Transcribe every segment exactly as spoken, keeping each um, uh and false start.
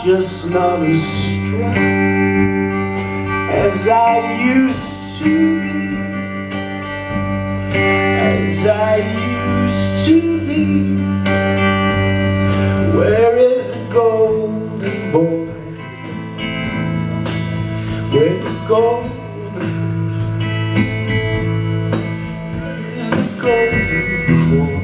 just not as strong as I used to be, as I used to be. Where is the golden boy? Where the golden, where is the golden boy?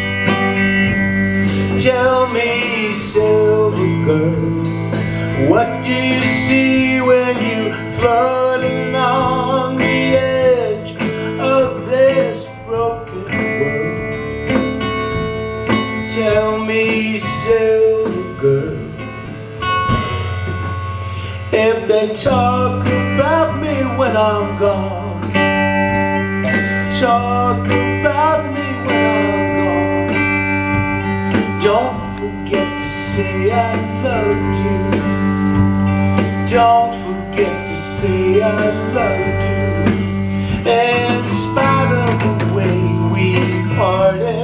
Tell me, silver girl, what do you see when you float along the edge of this broken world? Tell me, silver girl, if they talk about me when I'm gone, talk about me when I'm gone, don't forget to say I loved you. Don't forget to say I loved you. In spite of the way we parted,